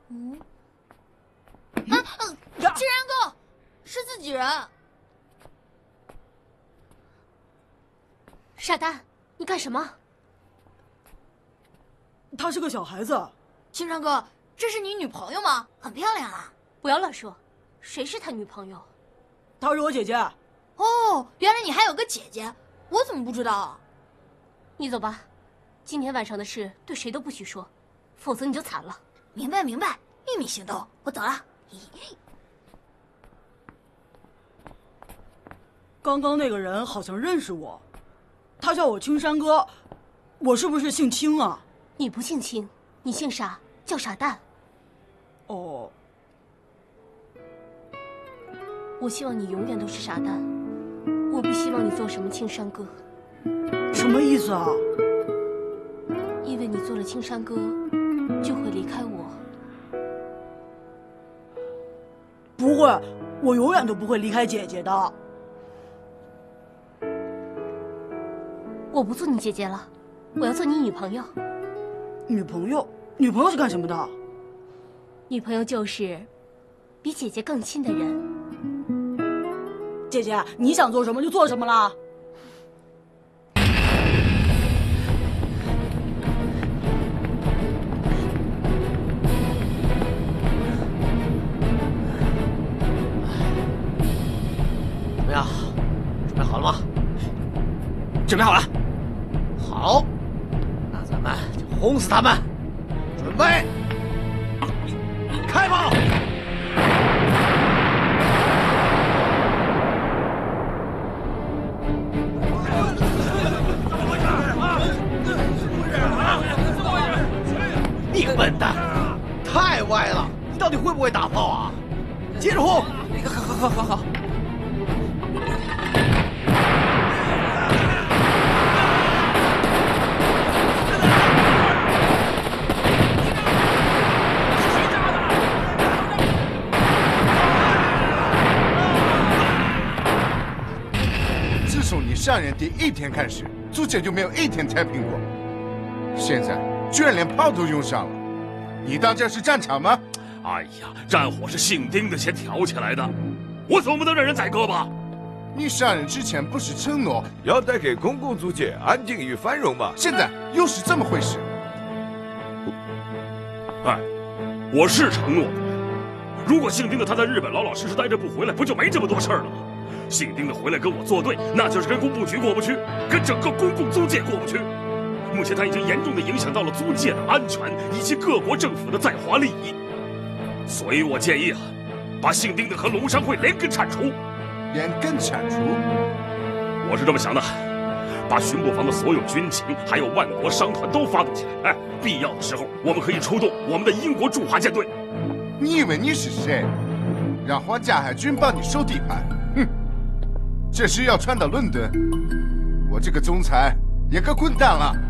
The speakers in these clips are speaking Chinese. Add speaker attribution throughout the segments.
Speaker 1: 竟然哥，是自己人。
Speaker 2: 傻蛋，你干什么？
Speaker 3: 他是个小孩子。
Speaker 1: 青山哥，这是你女朋友吗？很漂亮啊！
Speaker 2: 不要乱说，谁是他女朋友？
Speaker 3: 她是我姐姐。
Speaker 1: 哦，原来你还有个姐姐，我怎么不知道啊？
Speaker 2: 你走吧，今天晚上的事对谁都不许说，否则你就惨了。
Speaker 1: 明白明白，秘密行动，我走了。
Speaker 3: 刚刚那个人好像认识我，他叫我青山哥，我是不是姓青啊？
Speaker 2: 你不姓青，你姓傻，叫傻蛋。
Speaker 3: 哦。
Speaker 2: 我希望你永远都是傻蛋，我不希望你做什么青山哥。
Speaker 3: 什么意思啊？
Speaker 2: 因为你做了青山哥，就会离开我。
Speaker 3: 不会，我永远都不会离开姐姐的。
Speaker 2: 我不做你姐姐了，我要做你女朋友。
Speaker 3: 女朋友？女朋友是干什么的？
Speaker 2: 女朋友就是比姐姐更亲的人。
Speaker 3: 姐姐，你想做什么就做什么啦。
Speaker 4: 怎么样？准备好了吗？准备好了。好，那咱们就轰死他们！准备，开炮！你个笨蛋，太歪了！你到底会不会打炮啊？接着轰！好。
Speaker 5: 自从你上任第一天开始，租界就没有一天太平过。现在居然连炮都用上了，你当这是战场吗？
Speaker 6: 哎呀，战火是姓丁的先挑起来的，我总不能让人宰割吧？
Speaker 5: 你上任之前不是承诺
Speaker 7: 要带给公共租界安定与繁荣吗？
Speaker 5: 现在又是这么回事？
Speaker 6: 哎，我是承诺的。如果姓丁的他在日本老老实实待着不回来，不就没这么多事儿了吗？姓丁的回来跟我作对，那就是跟工部局过不去，跟整个公共租界过不去。目前他已经严重的影响到了租界的安全以及各国政府的在华利益，所以我建议啊，把姓丁的和龙商会连根铲除。
Speaker 5: 连根铲除？
Speaker 6: 我是这么想的，把巡捕房的所有军警还有万国商团都发动起来，必要的时候我们可以出动我们的英国驻华舰队。
Speaker 5: 你以为你是谁？让皇家海军帮你收地盘？哼！这事要传到伦敦，我这个总裁也该滚蛋了。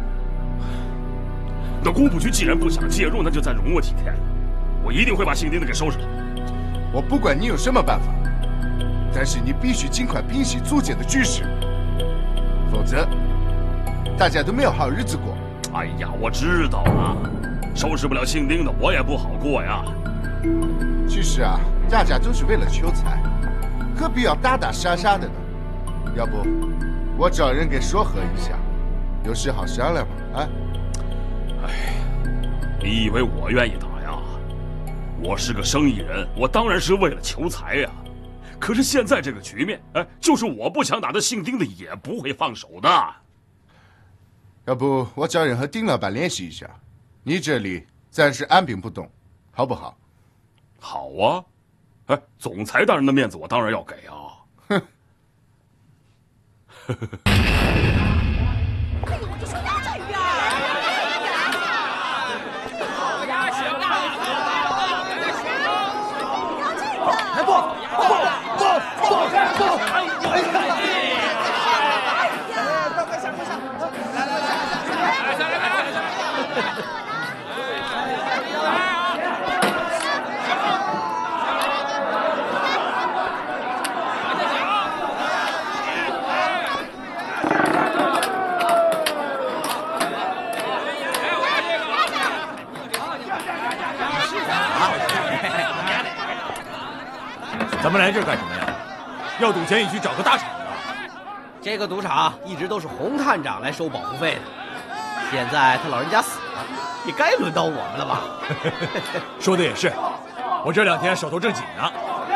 Speaker 6: 那工部局既然不想介入，那就再容我几天。我一定会把姓丁的给收拾了。
Speaker 5: 我不管你有什么办法，但是你必须尽快平息租界的局势，否则大家都没有好日子过。
Speaker 6: 哎呀，我知道了，收拾不了姓丁的，我也不好过呀。
Speaker 5: 其实啊，大家都是为了求财，何必要打打杀杀的呢？要不我找人给说和一下，有事好商量嘛。啊！
Speaker 6: 哎，你以为我愿意打呀？我是个生意人，我当然是为了求财呀。可是现在这个局面，就是我不想打的姓丁的也不会放手的。
Speaker 5: 要不我找人和丁老板联系一下，你这里暂时按兵不动，好不好？
Speaker 6: 好啊，总裁大人的面子我当然要给啊。哼。
Speaker 8: 咱们来这儿干什么呀？要赌钱也去找个大场子。
Speaker 4: 这个赌场一直都是洪探长来收保护费的，现在他老人家死了，也该轮到我们了吧？
Speaker 8: 说的也是，我这2天手头正紧呢。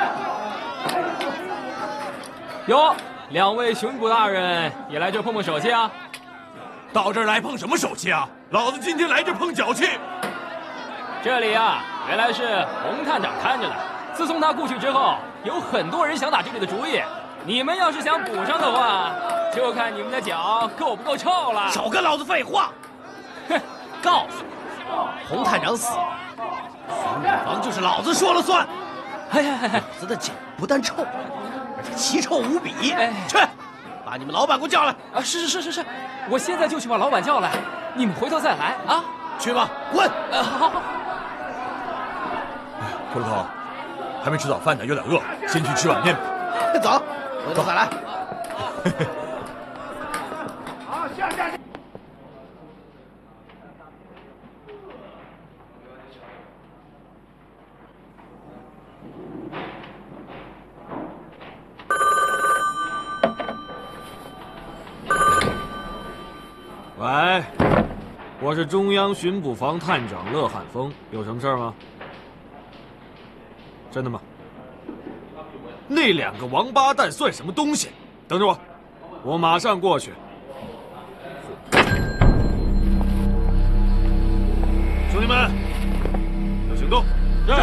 Speaker 9: 哟，2位巡捕大人也来这碰碰手气啊？
Speaker 8: 到这儿来碰什么手气啊？老子今天来这碰脚气。
Speaker 9: 这里啊，原来是洪探长看着的。自从他过去之后，有很多人想打这里的主意。你们要是想补上的话，就看你们的脚够不够臭了。
Speaker 4: 少跟老子废话！哼，告诉你，洪探长死了，巡捕房就是老子说了算。老子的脚不但臭，而且奇臭无比。去，把你们老板给我叫来。
Speaker 9: 啊，是，我现在就去把老板叫来，你们回头再来啊。
Speaker 4: 去吧，滚！
Speaker 9: 好。
Speaker 8: 骷髅头，还没吃早饭呢，有点饿，先去吃碗面吧。
Speaker 4: 走，回头再来。
Speaker 5: 好，下。
Speaker 6: 喂，我是中央巡捕房探长乐汉峰，有什么事儿吗？真的吗？那2个王八蛋算什么东西？等着我，我马上过去。兄弟们，有行动！是。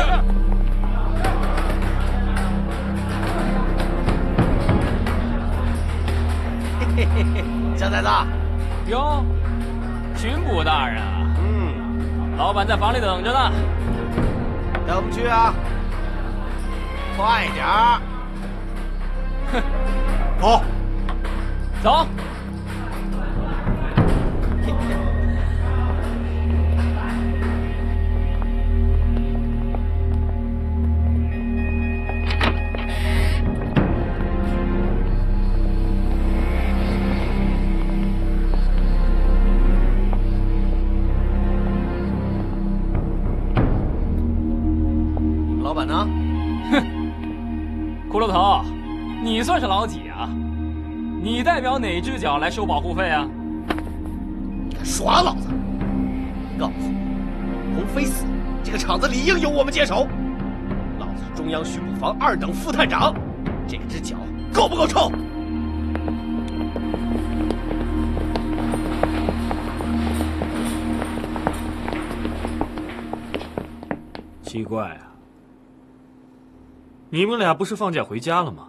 Speaker 4: 小崽子，
Speaker 9: 哟，巡捕大人啊，老板在房里等着呢。
Speaker 4: 带我们去啊！快点儿！
Speaker 9: 哼，走。
Speaker 4: 老板呢？
Speaker 9: 骷髅头，你算是老几啊？你代表哪只脚来收保护费啊？
Speaker 4: 你敢耍老子！告诉你，洪飞死，这个厂子理应由我们接手。老子是中央巡捕房2等副探长，这只脚够不够臭？
Speaker 6: 奇怪啊，你们俩不是放假回家了吗？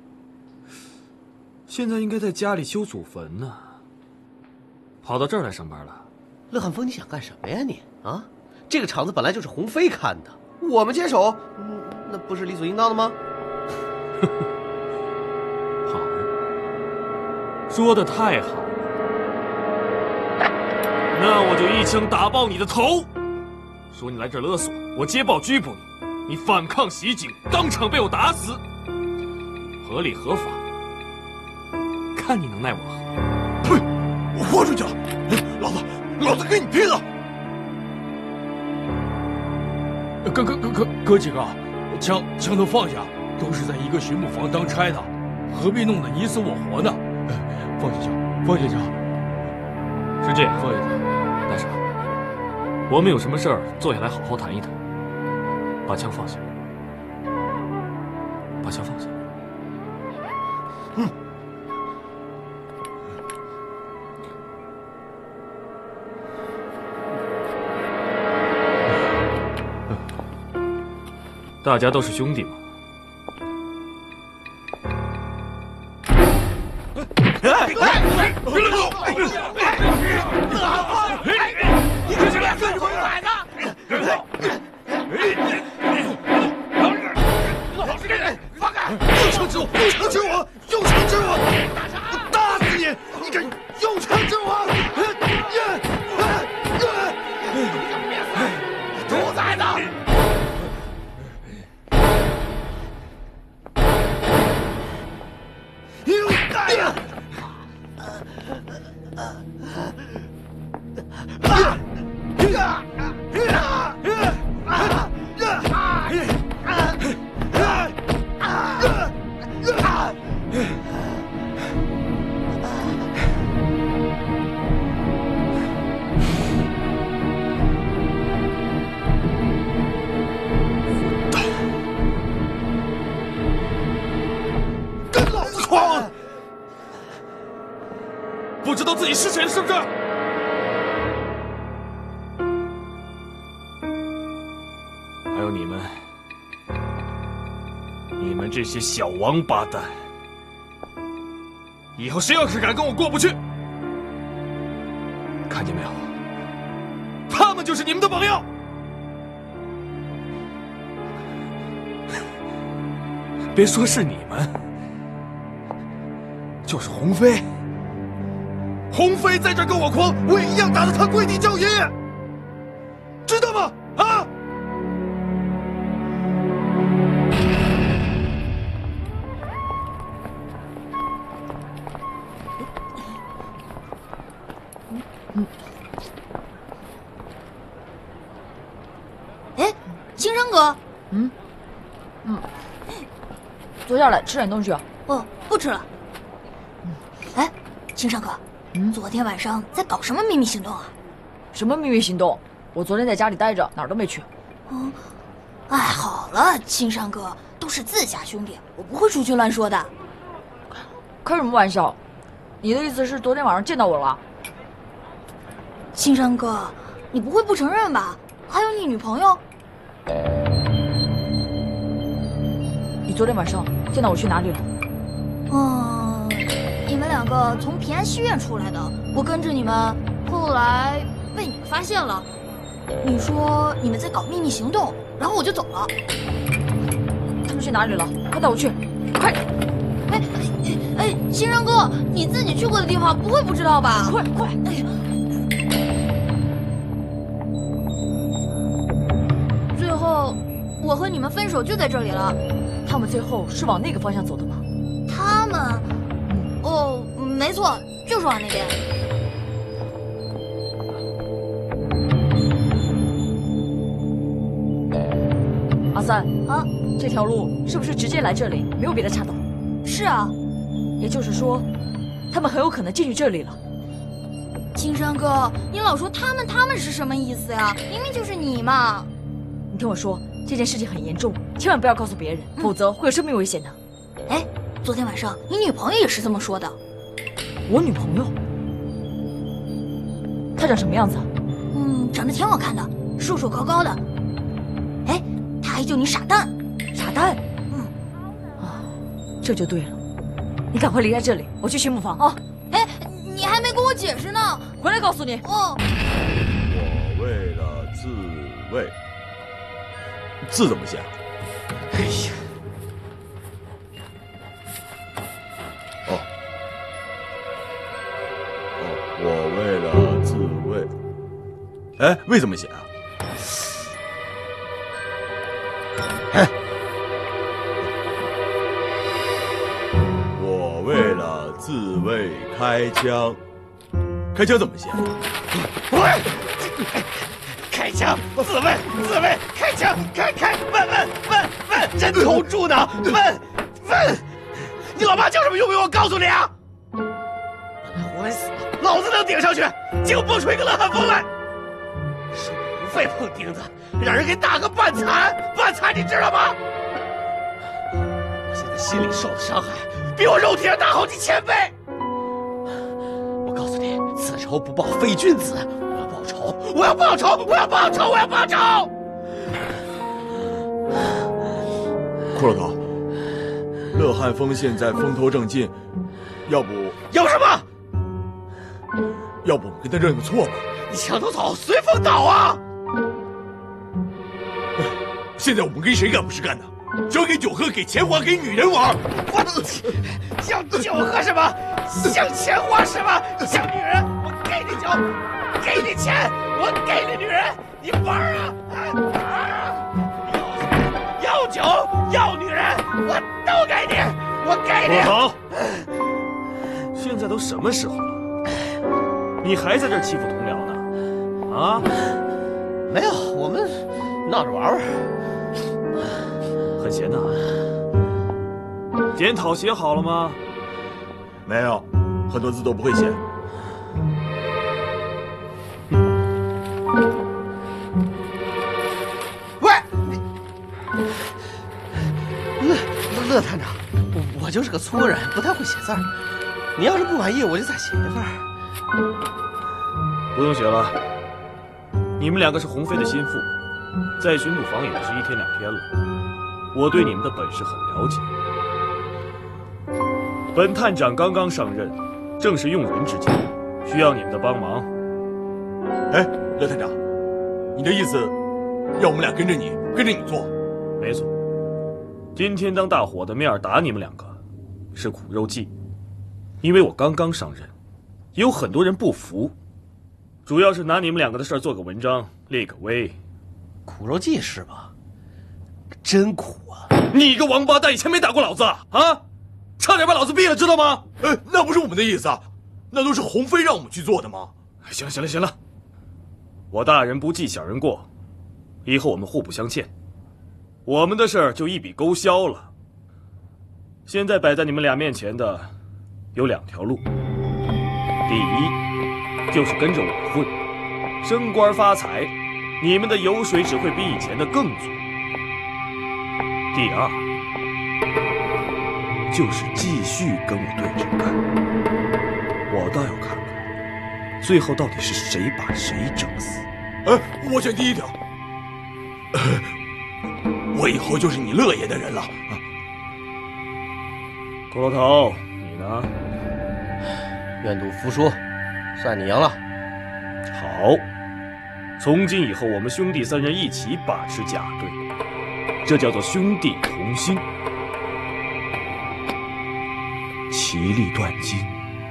Speaker 6: 现在应该在家里修祖坟呢，跑到这儿来上班了。
Speaker 4: 乐汉峰，你想干什么呀你？啊，这个厂子本来就是洪飞看的，我们接手，那不是理所应当的吗？
Speaker 6: 好，说的太好了，那我就一枪打爆你的头！说你来这儿勒索，我接报拘捕你，你反抗袭警，当场被我打死，合理合法，看你能奈我何！
Speaker 8: 呸！我豁出去了，老子跟你拼了！
Speaker 10: 哥几个，枪都放下，都是在一个巡捕房当差的，何必弄得你死我活呢？放下枪。
Speaker 6: 是这样，放下枪，大傻，我们有什么事儿坐下来好好谈一谈。把枪放下，把枪放下。大家都是兄弟嘛。
Speaker 8: 别乱动！
Speaker 4: 你可是2个狗崽子！
Speaker 8: 放开！用枪指我！我打死你！你敢用枪指我！兔崽子！ 自己是谁了，是不是？还有你们这些小王八蛋，以后谁要是敢跟我过不去，看见没有？他们就是你们的榜样。别说是你们，就是鸿飞。鸿飞在这跟我狂，我也一样打得他跪地叫爷爷，知道吗？啊！
Speaker 1: 哎，青山哥，
Speaker 11: 坐下来吃点东西啊。
Speaker 1: 哦，不吃了。哎，青山哥，昨天晚上在搞什么秘密行动啊？
Speaker 11: 什么秘密行动？我昨天在家里待着，哪儿都没去。
Speaker 1: 哎，好了，青山哥，都是自家兄弟，我不会出去乱说的。
Speaker 11: 开什么玩笑？你的意思是昨天晚上见到我了？
Speaker 1: 青山哥，你不会不承认吧？还有你女朋友？
Speaker 11: 你昨天晚上见到我去哪里了？
Speaker 1: 你们两个从平安戏院出来的，我跟着你们，后来被你们发现了。你说你们在搞秘密行动，然后我就走了。
Speaker 11: 他们去哪里了？快带我去，快！
Speaker 1: 哎，青山哥，你自己去过的地方不会不知道吧？
Speaker 11: 快！
Speaker 1: 哎呀！最后，我和你们分手就在这里了。
Speaker 11: 他们最后是往那个方向走的吗？
Speaker 1: 他们，哦，没错，就是往那边。
Speaker 11: 阿三啊，这条路是不是直接来这里，没有别的岔道？
Speaker 1: 是啊，
Speaker 11: 也就是说，他们很有可能进去这里了。
Speaker 1: 青山哥，你老说他们是什么意思呀？明明就是你嘛！
Speaker 11: 你听我说，这件事情很严重，千万不要告诉别人，否则会有生命危险的。
Speaker 1: 哎，昨天晚上你女朋友也是这么说的。
Speaker 11: 我女朋友？她长什么样子啊？
Speaker 1: 长得挺好看的，瘦瘦高高的。哎，她还叫你傻蛋。
Speaker 11: 傻蛋？这就对了。你赶快离开这里，我去巡捕房啊！
Speaker 1: 哎，你还没跟我解释呢，
Speaker 11: 回来告诉你。
Speaker 1: 哦。
Speaker 12: 我为了自卫，字怎么写？
Speaker 4: 哎呀，
Speaker 12: 我为了自卫。哎，卫怎么写啊？
Speaker 4: 哎，
Speaker 12: 我为了自卫开枪。开枪怎么写？
Speaker 4: 喂！开枪！自卫！开枪！问！人头住呢！问！你老爸叫什么用不用我告诉你啊？活该死了！老子能顶上去，结果蹦出一个冷汗风来，手无非碰钉子，让人给打个半残，你知道吗？我现在心里受的伤害比我肉体上大好几千倍。我告诉你，此仇不报非君子。我要报仇！
Speaker 12: 骷髅头，乐汉峰现在风头正劲，要不
Speaker 4: 什么？
Speaker 12: 要不我们跟他认个错吧？
Speaker 4: 你墙头草随风倒啊！
Speaker 8: 现在我们跟谁干不是干的？只要给酒喝，给钱花，给女人玩。
Speaker 4: 我想酒喝什么？想钱花什么？想女人，我给你酒，给你钱，我给你女人，你玩啊！要酒要女人，我都给你，我给你。
Speaker 8: 好，现在都什么时候了？你还在这欺负同僚呢？啊？
Speaker 4: 没有，我们闹着玩玩。
Speaker 8: 很闲呐。检讨写好了吗？
Speaker 12: 没有，很多字都不会写。
Speaker 4: 喂，乐探长，我就是个粗人，不太会写字儿。你要是不满意，我就再写一份。
Speaker 13: 不用写了，你们两个是鸿飞的心腹，在巡捕房也是1天2天了。我对你们的本事很了解。本探长刚刚上任，正是用人之际，需要你们的帮忙。
Speaker 12: 哎，乐探长，你的意思要我们俩跟着你做？
Speaker 13: 没错。今天当大伙的面打你们两个，是苦肉计，因为我刚刚上任，也有很多人不服，主要是拿你们两个的事儿做个文章，立个威。
Speaker 4: 苦肉计是吧？真苦啊！
Speaker 10: 你个王八蛋，以前没打过老子啊？差点把老子毙了，知道吗？
Speaker 12: 那不是我们的意思啊，那都是鸿飞让我们去做的吗？
Speaker 13: 行了，我大人不计小人过，以后我们互不相欠，我们的事儿就一笔勾销了。现在摆在你们俩面前的有2条路，第一就是跟着我混，升官发财，你们的油水只会比以前的更足。第二就是继续跟我对着干，我倒要看看，最后到底是谁把谁整死。
Speaker 12: 我选第1条，我以后就是你乐爷的人了。
Speaker 13: 骷髅头，你呢？
Speaker 4: 愿赌服输，算你赢了。
Speaker 13: 好，从今以后我们兄弟3人一起把持甲队，这叫做兄弟同心，其利断金。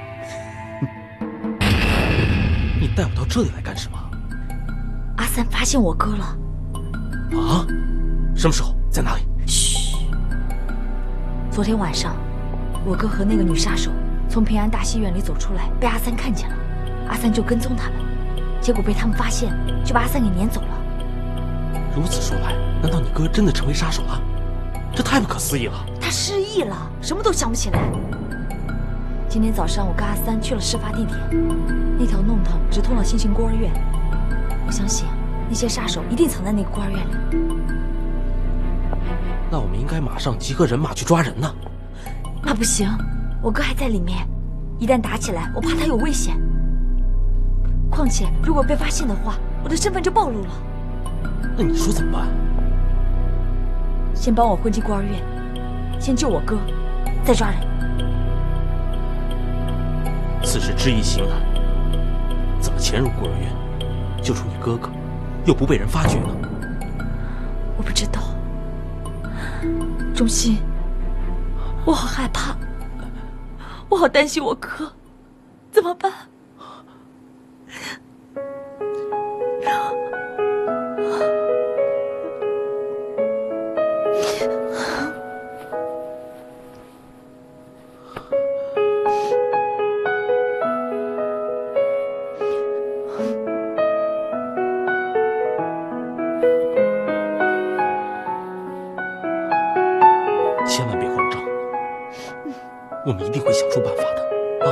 Speaker 4: 你带我到这里来干什么？
Speaker 11: 阿三发现我哥了。
Speaker 4: 啊？什么时候？在哪里？
Speaker 11: 嘘。昨天晚上，我哥和那个女杀手从平安大戏院里走出来，被阿三看见了。阿三就跟踪他们，结果被他们发现，就把阿三给撵走了。
Speaker 4: 如此说来，难道你哥真的成为杀手了？这太不可思议了。
Speaker 11: 他失忆了，什么都想不起来。今天早上我跟阿三去了事发地点，那条弄堂直通了新兴孤儿院。我相信那些杀手一定藏在那个孤儿院里。
Speaker 4: 那我们应该马上集合人马去抓人呢。
Speaker 11: 那不行，我哥还在里面，一旦打起来，我怕他有危险。况且如果被发现的话，我的身份就暴露了。
Speaker 4: 那你说怎么办？
Speaker 11: 先帮我混进孤儿院，先救我哥，再抓人。
Speaker 4: 此事知易行难，怎么潜入孤儿院，救出你哥哥，又不被人发觉呢？
Speaker 11: 我不知道，忠心，我好害怕，我好担心我哥，怎么办？
Speaker 4: 千万别慌张，我们一定会想出办法的啊！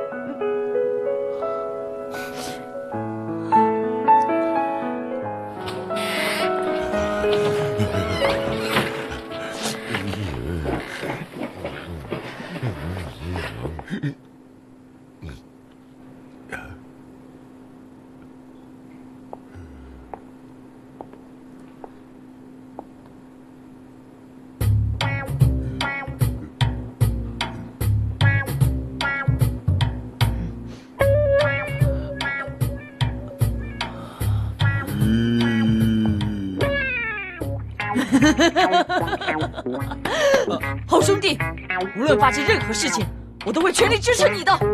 Speaker 11: 好兄弟，无论发生任何事情，我都会全力支持你的。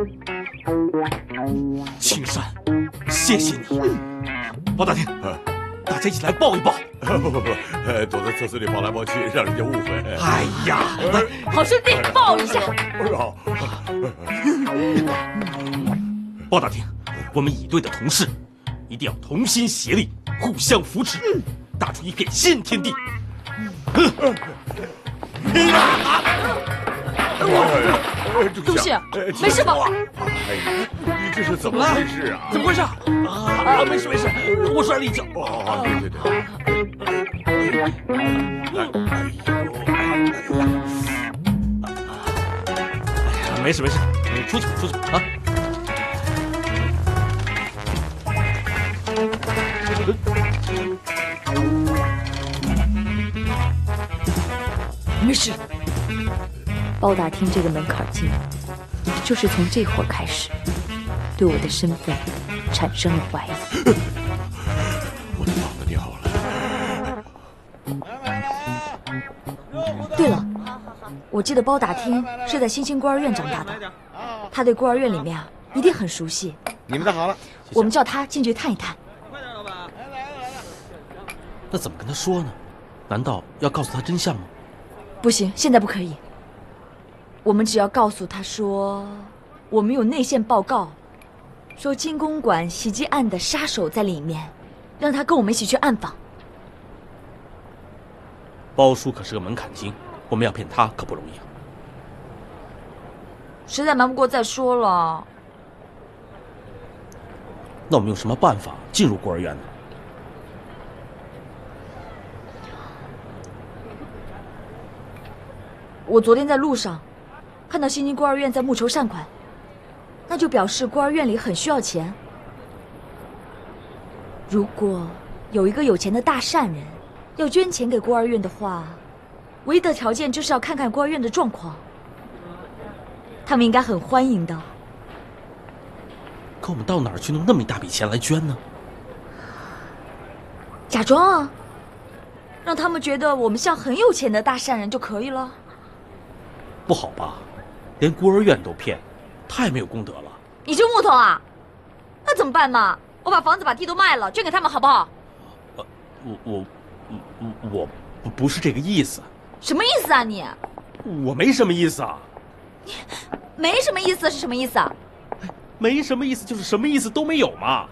Speaker 4: 青山，谢谢你。包大厅，大家一起来抱一抱。
Speaker 7: 不，躲在厕所里抱来抱去，让人家误会。
Speaker 4: 哎呀，
Speaker 11: 好兄弟，抱一下。
Speaker 4: 包大厅，我们乙队的同事一定要同心协力，互相扶持，打出一片新天地。
Speaker 11: 东西，没事吧？
Speaker 7: 你这是怎么回事啊？
Speaker 4: 怎么回事啊？没事，我摔了一跤。对，没事，出去啊！
Speaker 11: 没事。包打听这个门槛精，就是从这会儿开始，对我的身份产生了怀疑。
Speaker 7: 我的脑子掉
Speaker 11: 了。对了，我记得包打听是在新兴孤儿院长大的，他对孤儿院里面一定很熟悉。
Speaker 14: 你们的好了，
Speaker 11: 我们叫他进去探一探。
Speaker 4: 那怎么跟他说呢？难道要告诉他真相吗？
Speaker 11: 不行，现在不可以。我们只要告诉他说，我们有内线报告，说金公馆袭击案的杀手在里面，让他跟我们一起去暗访。
Speaker 4: 包叔可是个门槛精，我们要骗他可不容易啊。
Speaker 11: 实在瞒不过再说了。
Speaker 4: 那我们用什么办法进入孤儿院呢？
Speaker 11: 我昨天在路上看到新津孤儿院在募筹善款，那就表示孤儿院里很需要钱。如果有一个有钱的大善人要捐钱给孤儿院的话，唯一的条件就是要看看孤儿院的状况，他们应该很欢迎的。
Speaker 4: 可我们到哪儿去弄那么一大笔钱来捐呢？
Speaker 11: 假装啊，让他们觉得我们像很有钱的大善人就可以了。
Speaker 4: 不好吧，连孤儿院都骗，太没有功德了。
Speaker 11: 你是木头啊？那怎么办嘛？我把房子把地都卖了，捐给他们好不好？
Speaker 4: 我不是这个意思。
Speaker 11: 什么意思啊你？
Speaker 4: 我没什么意思啊。
Speaker 11: 没什么意思是什么意思啊？
Speaker 4: 没什么意思就是什么意思都没有嘛。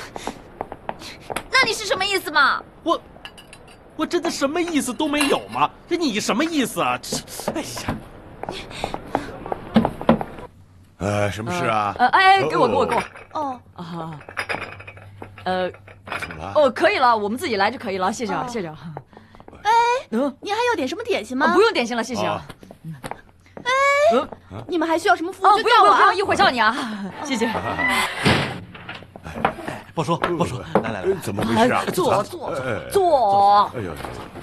Speaker 11: 那你是什么意思嘛？
Speaker 4: 我真的什么意思都没有嘛？这你什么意思啊？哎呀！
Speaker 7: 什么事啊？
Speaker 11: 给我。哦啊，
Speaker 7: 怎么了？
Speaker 11: 哦，可以了，我们自己来就可以了，谢谢啊，谢谢啊。
Speaker 15: 哎，你还要点什么点心吗？
Speaker 11: 不用点心了，谢谢啊。
Speaker 15: 你们还需要什么服务就叫我啊！
Speaker 11: 不用，一会儿叫你啊，谢谢。
Speaker 4: 包叔，来，
Speaker 7: 怎么回事啊？
Speaker 11: 坐。
Speaker 7: 哎呦！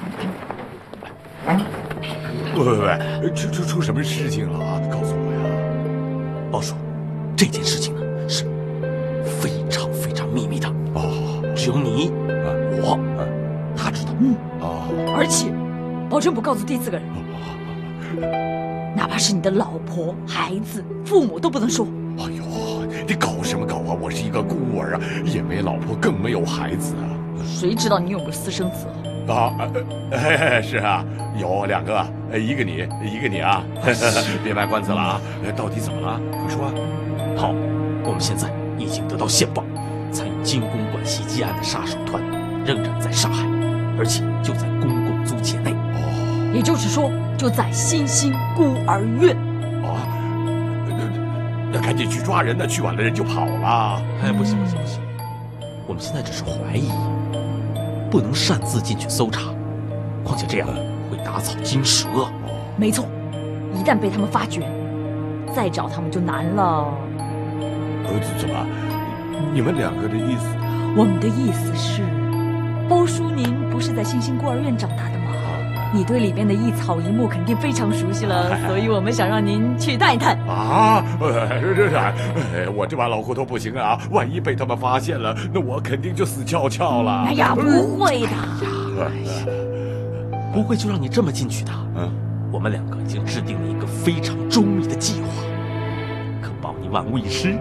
Speaker 7: 喂，出什么事情了啊？告诉我呀！
Speaker 4: 包叔，这件事情呢是非常非常秘密的哦，只有你、我、他知道。
Speaker 11: 而且保证不告诉第四个人，哪怕是你的老婆、孩子、父母都不能说。
Speaker 7: 哎呦，你搞什么搞啊！我是一个孤儿啊，也没老婆，更没有孩子啊。
Speaker 11: 谁知道你有个私生子
Speaker 7: 啊？是啊，有2个，一个你啊！别卖关子了啊！到底怎么了？快说啊！
Speaker 4: 好，我们现在已经得到线报，参与金公馆袭击案的杀手团仍然在上海，而且就在公共租界内。
Speaker 11: 也就是说，就在新兴孤儿院。
Speaker 7: 那赶紧去抓人呢，去晚了人就跑了。
Speaker 4: 不行，我们现在只是怀疑，不能擅自进去搜查，况且这样会打草惊蛇。
Speaker 11: 没错，一旦被他们发觉，再找他们就难了。
Speaker 7: 怎么？你们2个的意思？
Speaker 11: 我们的意思是，包叔您不是在新兴孤儿院长大的吗？你对里面的一草一木肯定非常熟悉了，所以我们想让您去探一探。
Speaker 7: 我这把老骨头不行啊！万一被他们发现了，那我肯定就死翘翘了。
Speaker 11: 哎呀，不会的，
Speaker 4: 不会就让你这么进去的。我们2个已经制定了一个非常周密的计划，可保你万无一失。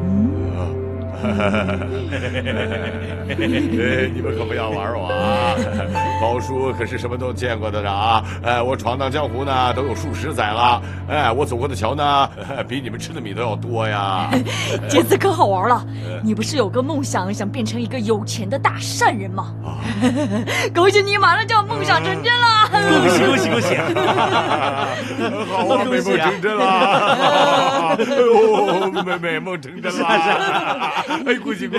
Speaker 7: 你们可不要玩我啊！包叔可是什么都见过的啊！我闯荡江湖呢，都有数十载了。我走过的桥呢，比你们吃的米都要多呀。
Speaker 11: 这次可好玩了，你不是有个梦想，想变成一个有钱的大善人吗？恭喜你，马上就要梦想成真了！
Speaker 4: 恭喜！
Speaker 7: 好啊，美梦成真了！美梦成真了！恭喜！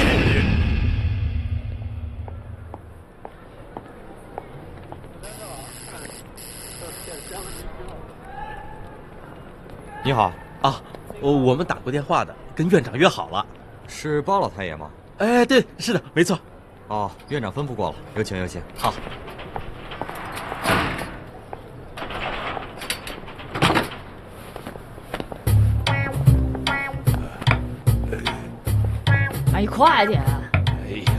Speaker 14: 你好
Speaker 4: 啊，我们打过电话的，跟院长约好了。
Speaker 14: 是包老太爷吗？
Speaker 4: 对，是的，没错。
Speaker 14: 哦，院长吩咐过了，有请有请。好。
Speaker 11: 哎，快点！
Speaker 7: 哎呀！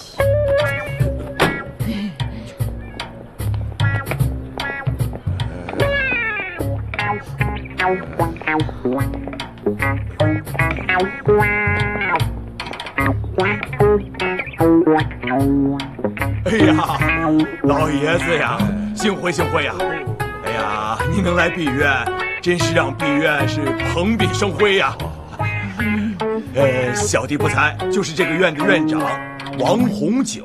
Speaker 12: 哎呀，老爷子呀，幸会幸会呀！哎呀，您能来碧苑，真是让碧苑是蓬荜生辉呀！小弟不才，就是这个院的院长王洪九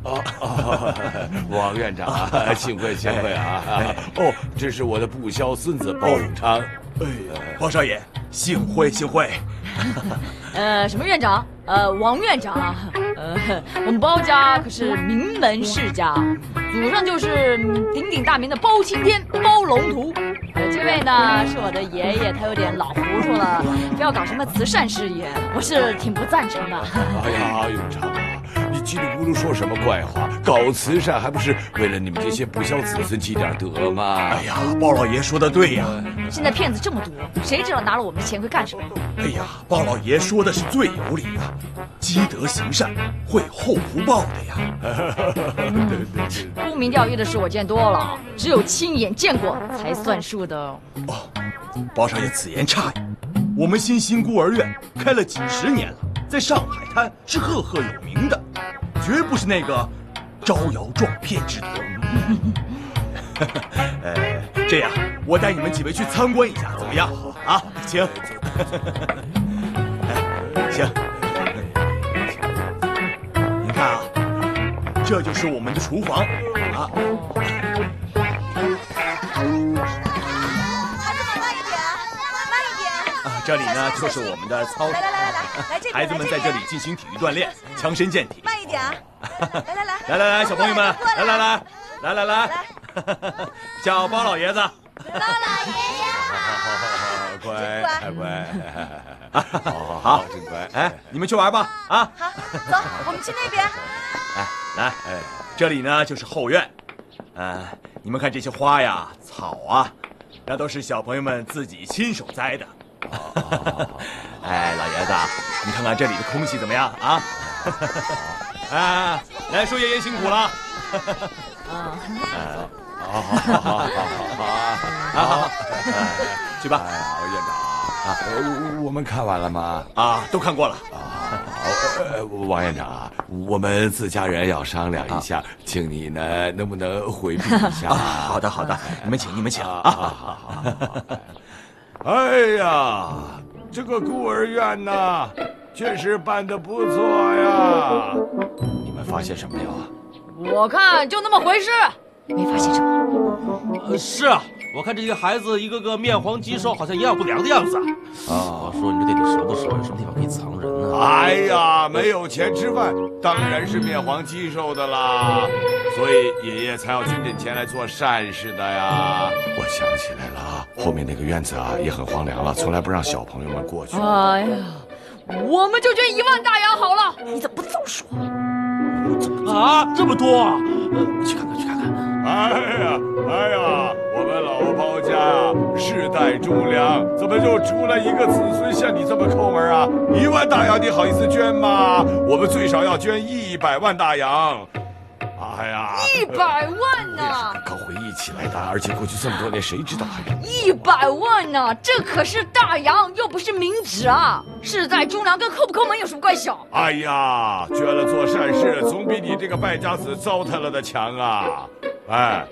Speaker 7: 王院长啊，幸会幸会啊！哦，这是我的部校孙子包永昌。
Speaker 12: 哎，包少爷，幸会幸会。
Speaker 11: 什么院长？王院长。我们包家可是名门世家，祖上就是鼎鼎大名的包青天包龙图。这位呢是我的爷爷，他有点老糊涂了，非要搞什么慈善事业，我是挺不赞成的。
Speaker 7: 哎呀，永昌啊，你叽里咕噜说什么怪话？搞慈善还不是为了你们这些不孝子孙积点德吗？
Speaker 12: 哎呀，包老爷说的对呀。
Speaker 11: 现在骗子这么多，谁知道拿了我们的钱会干什么？
Speaker 12: 哎呀，包老爷说的是最有理的，积德行善会厚福报的呀。
Speaker 11: 沽名钓誉的事我见多了，只有亲眼见过才算数的。
Speaker 12: 哦，包少爷此言差矣。我们新兴孤儿院开了几10年了，在上海滩是赫赫有名的，绝不是那个招摇撞骗之徒。这样，我带你们几位去参观一下，怎么样？啊，请。行。您看啊，这就是我们的厨房啊。这里呢就是我们的操场，孩子们在这里进行体育锻炼，强身健体。
Speaker 16: 慢一点啊！来，
Speaker 12: 小朋友们，来，叫包老爷子。
Speaker 16: 包老爷爷，
Speaker 7: 乖，
Speaker 12: 好，
Speaker 7: 真乖。
Speaker 12: 哎，你们去玩吧，啊！
Speaker 16: 好，走，我们去那边。
Speaker 12: 来，这里呢就是后院，你们看这些花呀、草啊，那都是小朋友们自己亲手栽的。哎，老爷子，你看看这里的空气怎么样啊？来，叔爷爷辛苦了。好，去吧。
Speaker 7: 院长，我们看完了吗？
Speaker 12: 都看过了。
Speaker 7: 王院长啊，我们自家人要商量一下，请你呢能不能回避一下？
Speaker 12: 好的，你们请啊！好。
Speaker 7: 哎呀，这个孤儿院呐，确实办得不错呀。你们发现什么没有啊？
Speaker 11: 我看就那么回事，没发现什么。
Speaker 4: 是啊，我看这些孩子一个个面黄肌瘦，好像营养不良的样子啊。我说你这店里熟不熟？有什么地方可以藏人呢？
Speaker 7: 哎呀，没有钱吃饭，当然是面黄肌瘦的啦。所以爷爷才要捐点钱来做善事的呀。我想起来了，后面那个院子啊也很荒凉了，从来不让小朋友们过去。
Speaker 11: 哎呀，我们就捐1万大洋好了，你怎么不早说？
Speaker 4: 这么多啊！
Speaker 7: 去看看。哎呀，我们老包家啊，世代忠良，怎么就出了一个子孙像你这么抠门啊？1万大洋你好意思捐吗？我们最少要捐100万大洋。哎呀
Speaker 11: ，100万呢？
Speaker 7: 靠回忆起来的，而且过去这么多年，谁知道还
Speaker 11: 100万呢？这可是大洋，又不是冥纸啊！世代忠良跟抠不抠门有什么关系啊？
Speaker 7: 哎呀，捐了做善事，总比你这个败家子糟蹋了的强啊！哎，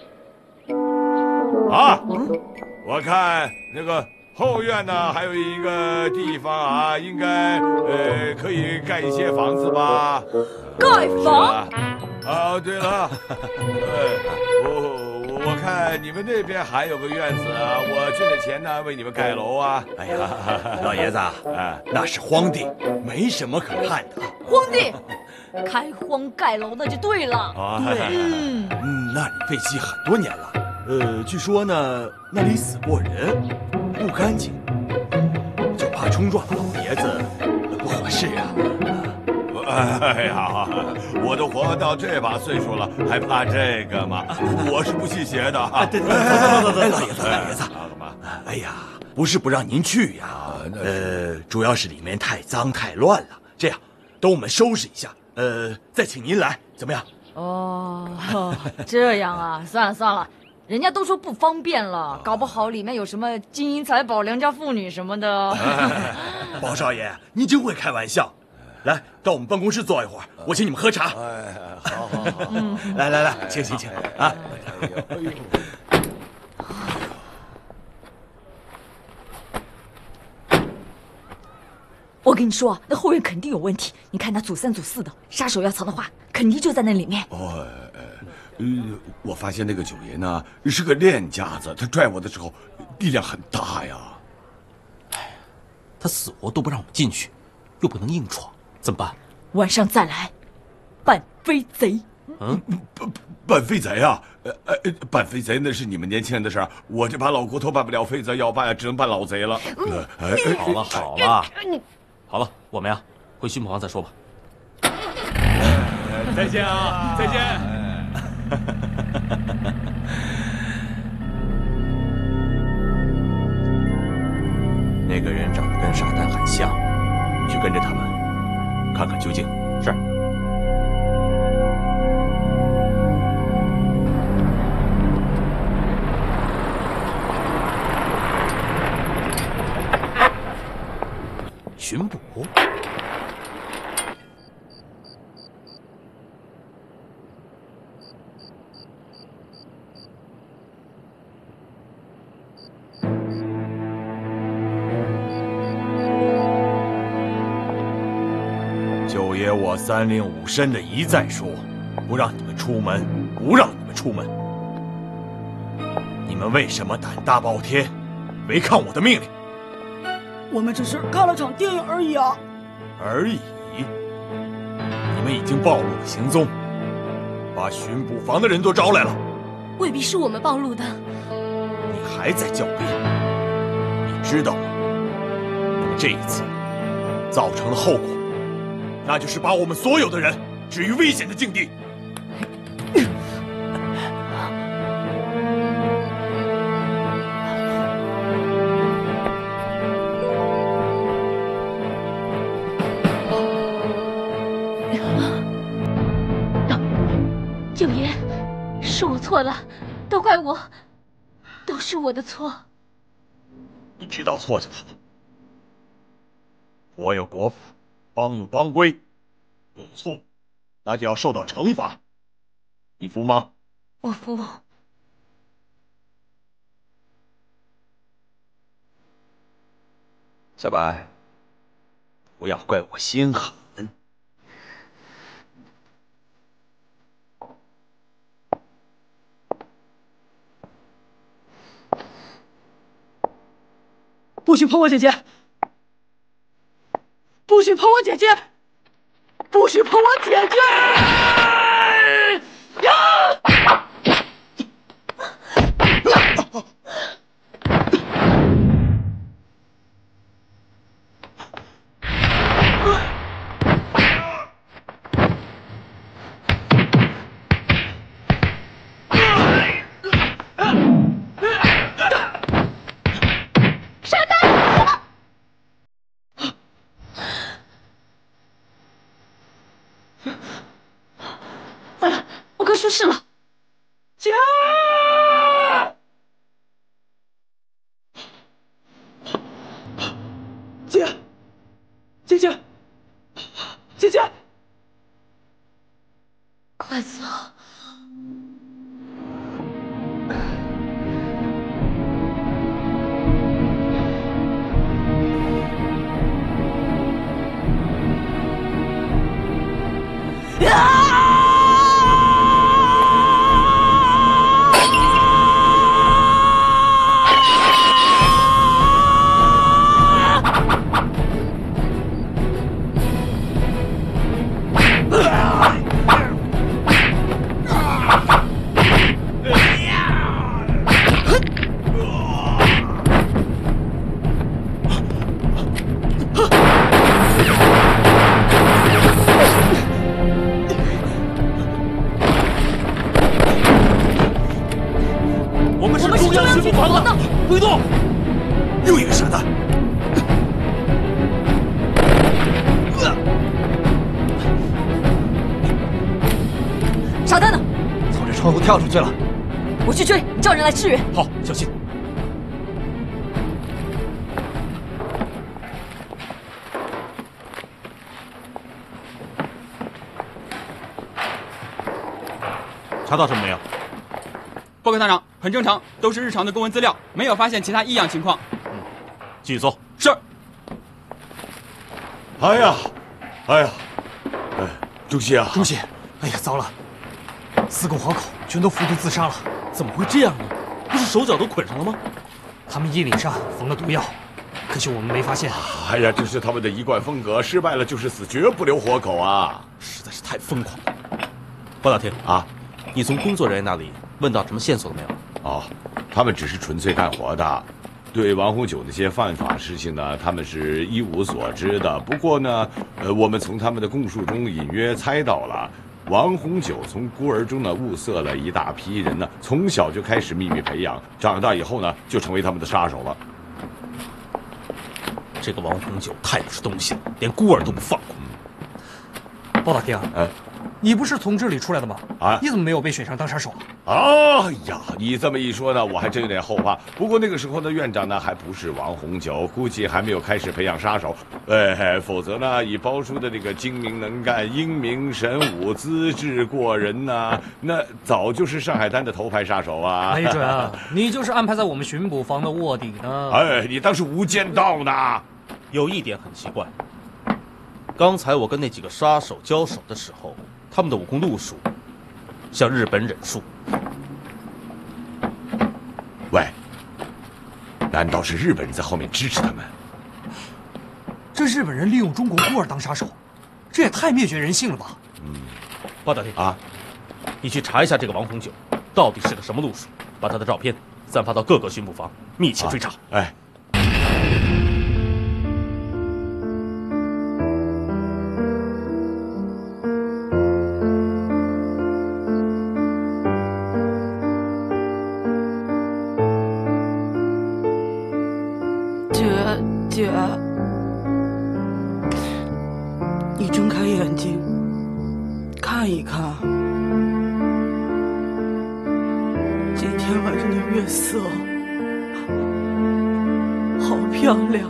Speaker 7: 我看那个后院呢，还有一个地方啊，应该可以盖一些房子吧？
Speaker 11: 盖房？
Speaker 7: 对了，我看你们那边还有个院子啊，我捐点钱呢，为你们盖楼啊。
Speaker 12: 哎呀，老爷子，那是荒地，没什么可看的。
Speaker 11: 荒地，开荒盖楼那就对了。
Speaker 12: 对，那里废弃很多年了。据说呢，那里死过人，不干净，就怕冲撞老爷子不合适啊。
Speaker 7: 哎呀，我都活到这把岁数了，还怕这个吗？我是不信邪的啊！
Speaker 12: 对，老爷子，哎呀，不是不让您去呀，主要是里面太脏太乱了。这样，等我们收拾一下，再请您来，怎么样？
Speaker 11: 哦，这样啊，算了，人家都说不方便了，搞不好里面有什么金银财宝、良家妇女什么的。
Speaker 12: 包少爷，你真会开玩笑。来，到我们办公室坐一会儿，我请你们喝茶。
Speaker 7: 好，
Speaker 12: 来，请啊！
Speaker 11: 我跟你说，那后院肯定有问题。你看那祖三祖四的，杀手要藏的话，肯定就在那里面。
Speaker 7: 我发现那个九爷呢是个练家子，他拽我的时候力量很大呀。
Speaker 4: 他死活都不让我们进去，又不能硬闯，怎么办？
Speaker 11: 晚上再来，扮飞贼。
Speaker 7: 扮飞贼啊！扮飞贼那是你们年轻人的事儿，我这把老骨头扮不了飞贼，要扮呀只能扮老贼了。
Speaker 4: 好了，我们呀回巡捕房再说吧。
Speaker 12: 再见啊，再见。那个人长得跟傻蛋很像，你去跟着他们，看看究竟。
Speaker 4: 是。 巡捕。
Speaker 12: 九爷，我三令五申的一再说，不让你们出门，不让你们出门。你们为什么胆大包天，违抗我的命令？
Speaker 3: 我们只是看了场电影而已啊！
Speaker 12: 而已？你们已经暴露了行踪，把巡捕房的人都招来了。
Speaker 2: 未必是我们暴露的。
Speaker 12: 你还在狡辩？你知道吗？你们这一次造成的后果，那就是把我们所有的人置于危险的境地。
Speaker 2: 九爷，是我错了，都怪我，都是我的错。
Speaker 12: 你知道错就好。我有国法，帮有帮规，有错，那就要受到惩罚。你服吗？
Speaker 2: 我服。
Speaker 12: 小白，不要怪我心狠。
Speaker 3: 不许碰我姐姐！不许碰我姐姐！不许碰我姐姐！出事了，姐！姐！姐姐！姐姐！
Speaker 2: 快走！
Speaker 10: 中央巡捕房呢？回动！
Speaker 7: 又一个傻蛋！
Speaker 11: 傻蛋呢？
Speaker 14: 从这窗户跳出去了。
Speaker 11: 我去追，你叫人来支援。
Speaker 10: 好，小心。
Speaker 14: 查到什么没有？
Speaker 17: 报告探长，很正常，都是日常的公文资料，没有发现其他异样情况。
Speaker 14: 继续搜。
Speaker 17: 是。
Speaker 7: 哎呀，中西啊，
Speaker 10: 中西，哎呀，糟了，4个活口全都服毒自杀了，怎么会这样呢？不是手脚都捆上了吗？他们衣领上缝了毒药，可惜我们没发现。
Speaker 7: 哎呀，这是他们的一贯风格，失败了就是死，绝不留活口啊！
Speaker 10: 实在是太疯狂了。
Speaker 14: 包大天啊，你从工作人员那里问到什么线索了没有？
Speaker 7: 哦，他们只是纯粹干活的，对王洪九那些犯法事情呢，他们是一无所知的。不过呢，我们从他们的供述中隐约猜到了，王洪九从孤儿中呢物色了一大批人呢，从小就开始秘密培养，长大以后呢就成为他们的杀手了。
Speaker 10: 这个王洪九太不是东西了，连孤儿都不放过。包大天啊，你不是从这里出来的吗？啊，你怎么没有被选上当杀手啊？
Speaker 7: 哎呀，你这么一说呢，我还真有点后怕。不过那个时候的院长呢，还不是王洪九，估计还没有开始培养杀手。否则呢，以包叔的这个精明能干、英明神武、资质过人呐，那早就是上海滩的头牌杀手啊。
Speaker 10: 没准啊，你就是安排在我们巡捕房的卧底呢。
Speaker 7: 哎，你当是无间道呢？
Speaker 14: 有一点很奇怪，刚才我跟那几个杀手交手的时候，他们的武功路数像日本忍术。
Speaker 7: 喂，难道是日本人在后面支持他们？
Speaker 10: 这日本人利用中国孤儿当杀手，这也太灭绝人性了吧？
Speaker 14: 包大天啊，你去查一下这个王洪九到底是个什么路数，把他的照片散发到各个巡捕房，密切追查。
Speaker 7: 哎。
Speaker 3: 姐，你睁开眼睛看一看，今天晚上的月色好漂亮，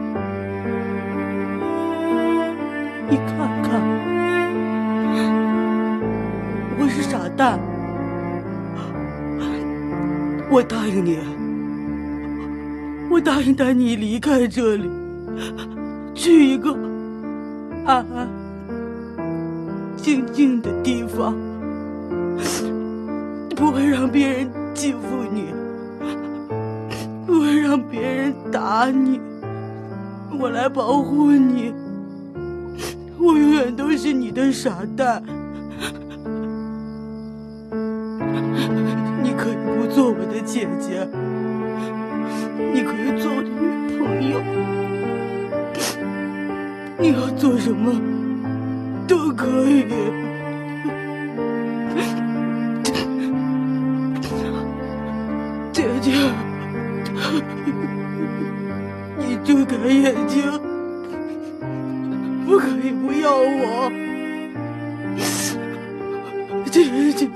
Speaker 3: 你看看，我是傻蛋，我答应你。我答应带你离开这里，去一个安安静静的地方，不会让别人欺负你，不会让别人打你，我来保护你，我永远都是你的傻蛋。你可以不做我的姐姐，你可以做我的女朋友，你要做什么都可以。姐姐，你睁开眼睛，不可以不要我，姐姐。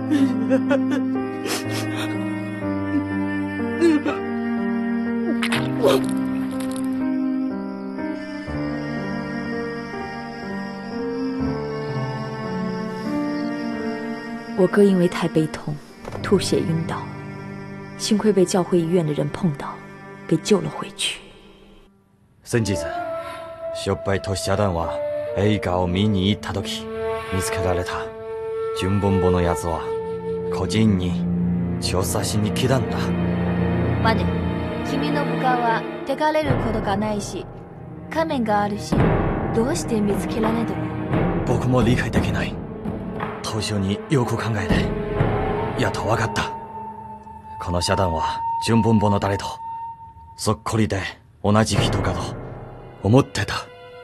Speaker 11: 我哥因为太悲痛，吐血晕倒，幸亏被教会医院的人碰到，被救了回去。
Speaker 14: 先日、ショッパイと社団は映画を見に行った時見つけられた純ボンボのやつは個人に調査しに来たんだ。
Speaker 11: 待て、君の部下は手がれることがないし、仮面があるし、どうして見つけられるの？
Speaker 14: 僕も理解できない。当初によく考えて、やっと分かった。この社団は純ボンボの誰とそっくりで同じ人かと思ってた。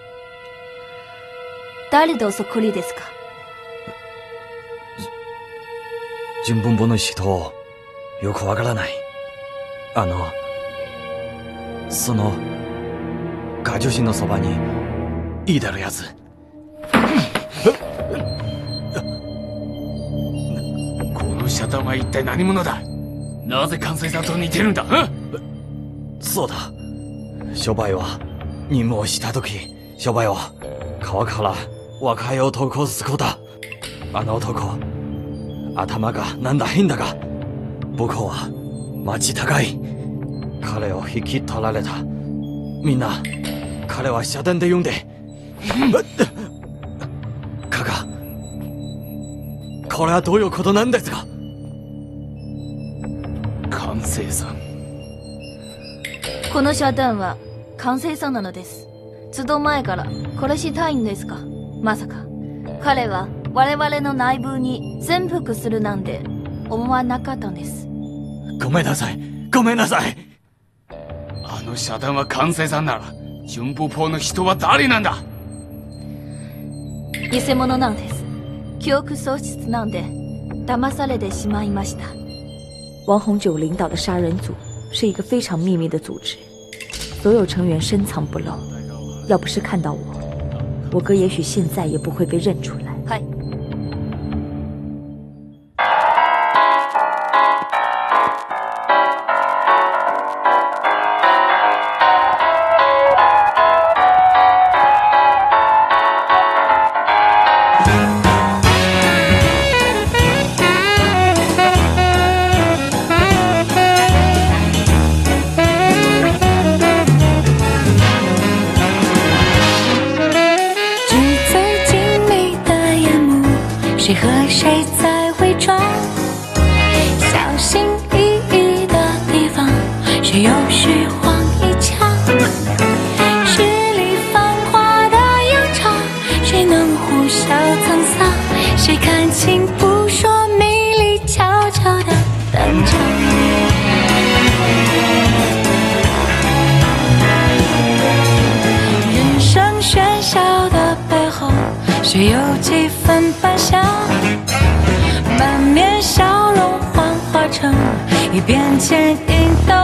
Speaker 11: 誰とそっくりですか？
Speaker 14: 純ボンボの人をよくわからない。 そのガ女子のそばにいでるやつ。
Speaker 18: この遮断は一体何者だ。なぜ関西さんと似てるんだ。
Speaker 14: そうだ。商売は任務をした時、商売は川から若い男を救うだ。あの男、頭がなんだ変だが、僕は待ち高い。彼を引き取られた。みんな彼は遮断で呼んで。かか、これはどういうことなんですか。
Speaker 18: 関西さん、
Speaker 15: この遮断は関西さんなのです。都度前から殺したいんですか。まさか彼は我々の内部に潜伏するなんて思わなかったんです。
Speaker 14: ごめんなさい、ごめんなさい。
Speaker 18: あの遮断は関西さんなら、純不法の人は誰なんだ。
Speaker 15: 偽物なんです。記憶喪失なんで騙されてしまいました。
Speaker 11: 王洪九领导的杀人组是一个非常秘密的组织，所有成员深藏不露。要不是看到我哥也许现在也不会被认出来。
Speaker 15: はい。
Speaker 19: 谁和谁在伪装？小心翼翼的地方，谁又虚晃一枪？十里繁华的洋场，谁能呼啸沧桑？谁看清不说迷离，悄悄的登场？人生喧嚣的背后，谁有几分半夏？满面笑容幻化成一片剪影。